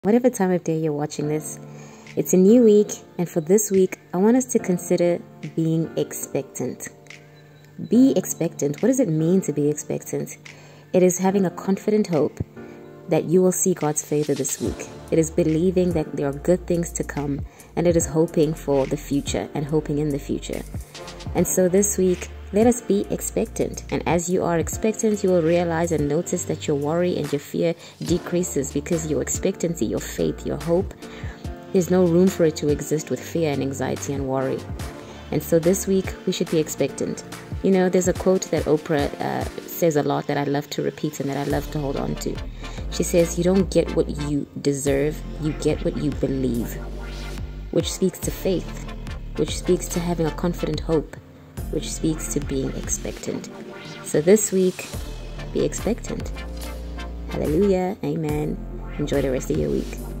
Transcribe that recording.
Whatever time of day you're watching this, it's a new week, and for this week, I want us to consider being expectant. Be expectant. What does it mean to be expectant? It is having a confident hope that you will see God's favor this week. It is believing that there are good things to come, and it is hoping for the future and hoping in the future. And so this week, let us be expectant. And as you are expectant, you will realize and notice that your worry and your fear decreases, because your expectancy, your faith, your hope, there's no room for it to exist with fear and anxiety and worry. And so this week, we should be expectant. You know, there's a quote that Oprah says a lot that I love to repeat and that I love to hold on to. She says, "You don't get what you deserve, you get what you believe," which speaks to faith, which speaks to having a confident hope, which speaks to being expectant. So this week, be expectant. Hallelujah. Amen. Enjoy the rest of your week.